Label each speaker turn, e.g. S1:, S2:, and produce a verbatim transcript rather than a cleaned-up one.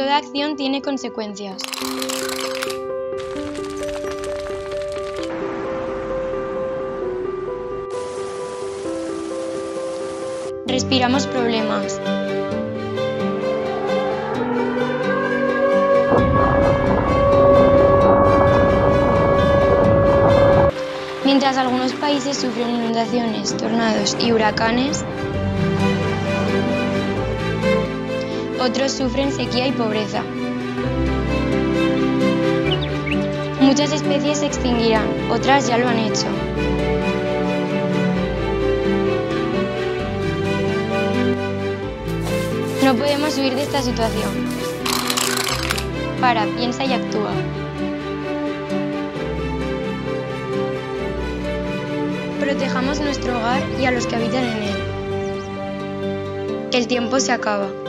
S1: toda acción tiene consecuencias. Respiramos problemas. Mientras algunos países sufren inundaciones, tornados y huracanes, otros sufren sequía y pobreza. Muchas especies se extinguirán, otras ya lo han hecho. No podemos huir de esta situación. Para, piensa y actúa. Protejamos nuestro hogar y a los que habitan en él. El tiempo se acaba.